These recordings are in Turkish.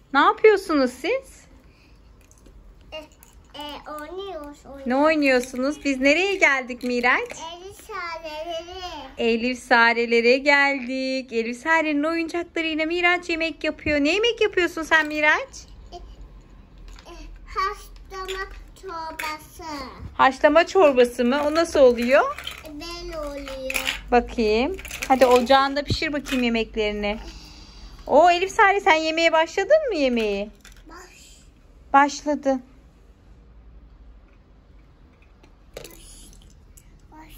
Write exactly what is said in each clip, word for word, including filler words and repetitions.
Ne yapıyorsunuz siz? E, e, oynuyoruz, oynuyoruz. Ne oynuyorsunuz? Biz nereye geldik Miraç? Elif sareleri. Elif Sare'lere geldik. Elif Sare'nin oyuncaklarıyla Miraç yemek yapıyor. Ne yemek yapıyorsun sen Miraç? E, e, haşlama çorbası. Haşlama çorbası mı? O nasıl oluyor? E, böyle oluyor. Bakayım. Hadi ocağında pişir bakayım yemeklerini. Oo Elif Sare, sen yemeğe başladın mı yemeği? Baş, Başladı. baş.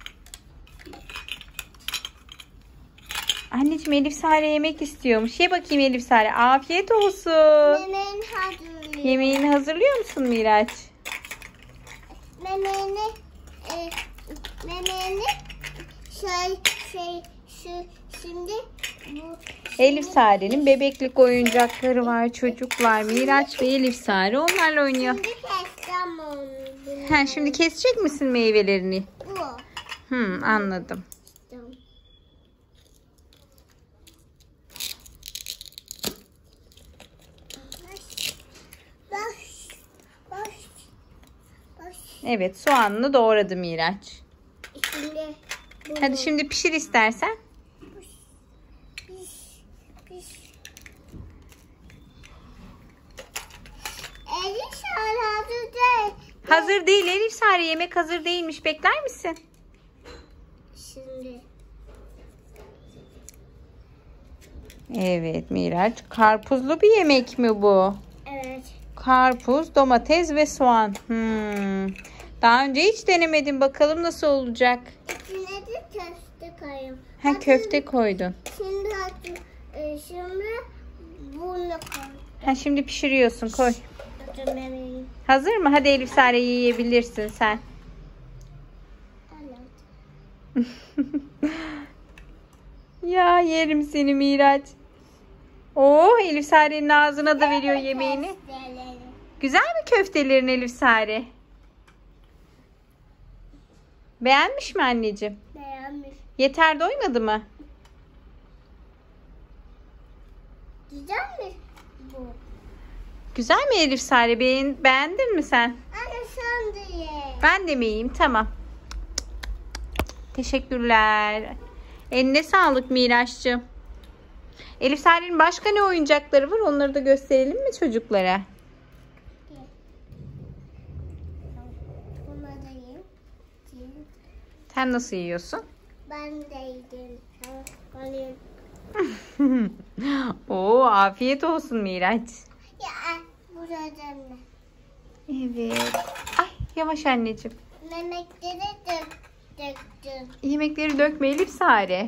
Anneciğim Elif Sare yemek istiyormuş. Ye bakayım Elif Sare. Afiyet olsun. Memeğini hazırlıyor. Yemeğini hazırlıyor musun Miraç? Memeğini, e, memeğini şey, şey, şu, şimdi bu. Elif Sare'nin bebeklik oyuncakları var çocuklar. Miraç ve Elif Sare onlarla oynuyor. Şimdi keseceğim onu. bunu. Ha, şimdi kesecek misin meyvelerini? Bu. Hmm, anladım. Baş, baş, baş. Evet, soğanını doğradı Miraç. Şimdi bu. Hadi şimdi pişir istersen. Piş, piş. Elif salata değil. Hazır değil Elif Sare, yemek hazır değilmiş. Bekler misin? Şimdi. Evet Miraç, karpuzlu bir yemek mi bu? Evet. Karpuz, domates ve soğan. Hmm. Daha önce hiç denemedim. Bakalım nasıl olacak. İçine de köfte koyayım. Ha, Hadi, köfte koydun. Şimdi hadi, e, şimdi bunu koy. Ha, şimdi pişiriyorsun. Koy. Hadi bebeğim. Hazır mı? Hadi Elif Sare, yiyebilirsin sen. Evet. Ya yerim seni Miraç. Oo, Elif Sare'nin ağzına da veriyor yemeğini. Köfteleri. Güzel mi köftelerin Elif Sare? Beğenmiş mi anneciğim? Beğenmiş. Yeter, doymadı mı? Güzel mi bu? Güzel mi Elif Sare? Beğen, beğendin mi sen? Anne sen de ye. Ben de mi yiyeyim? Tamam. Teşekkürler. Eline sağlık Miraç'cığım. Elif Sare'nin başka ne oyuncakları var? Onları da gösterelim mi çocuklara? Bunu da yiyeyim. Yiyeyim. Sen nasıl yiyorsun? Ben de yiyeyim. Ben yiyeyim. Oo, afiyet olsun Miraç. Ya burada ne? Evet. Ay yavaş anneciğim. Memekleri dök, döktüm. Yemekleri dökme Elif Sare.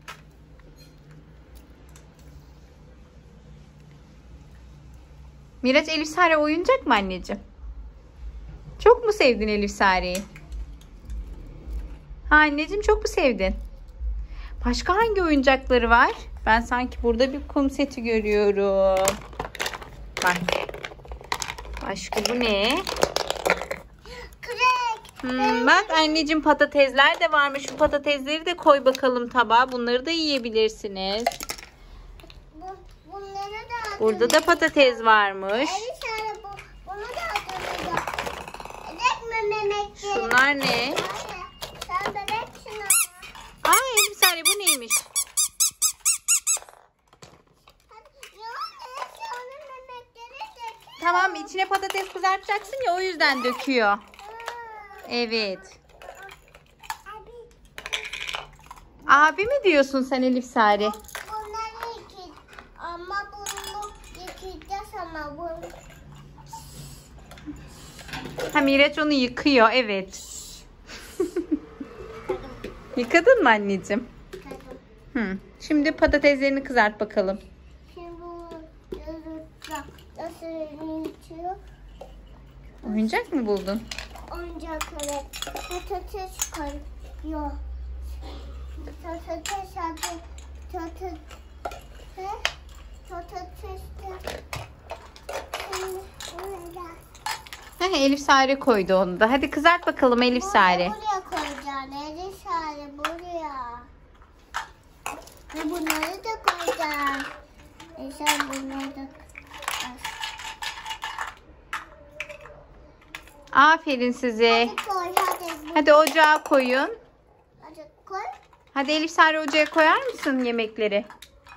Miraç, Elif Sare oyuncak mı anneciğim? Çok mu sevdin Elif Sare'yi? Ha anneciğim, çok mu sevdin? Başka hangi oyuncakları var? Ben sanki burada bir kum seti görüyorum. Bak. Başka bu ne? Krek. Hmm, bak anneciğim, patatesler de varmış. Şu patatesleri de koy bakalım tabağa. Bunları da yiyebilirsiniz. Bu, bunları da Burada da patates varmış. Evet sana bu, bunu da hatırlayacağım. Dökme memekleri. Şunlar ne? Anne, sen de dök şunu. Aa Elif Sare, bu neymiş? Hadi, ya anne, sonra memekleri dök. Tamam, içine patates kızartacaksın ya, o yüzden döküyor. Aa, Evet. Abi, Abi mi diyorsun sen Elif Sare? bunları yıkayın. Ama bunu yıkayacağız ama bunu. Ha, Miraç onu yıkıyor, evet. Yıkadın mı anneciğim? Hı. Şimdi patateslerini kızart bakalım. Şimdi bu yazıcak nasıl yıkıyor? Oyuncak mı buldun? Oyuncakları patates koyuyor. Patates adı patates patates de şimdi burada. Ha, Elif Sare koydu onu da. Hadi kızart bakalım Elif Sare. Buraya koyacaksın. Elif Sare buraya. Ve bunları da koyacaksın. E sen bunları da Aferin size. Hadi koy hadi. Hadi ocağa koyun. Hadi koy. Hadi Elif Sare ocağa koyar mısın yemekleri?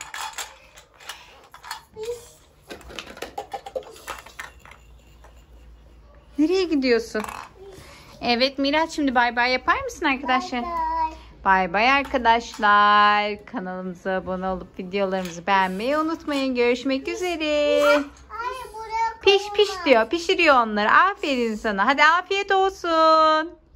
Nereye gidiyorsun? Evet Miraç, şimdi bay bay yapar mısın arkadaşlar? Bye. Bay bay arkadaşlar. Kanalımıza abone olup videolarımızı beğenmeyi unutmayın. Görüşmek üzere. Hayır buraya Piş piş koyma. diyor. Pişiriyor onları. Aferin sana. Hadi afiyet olsun.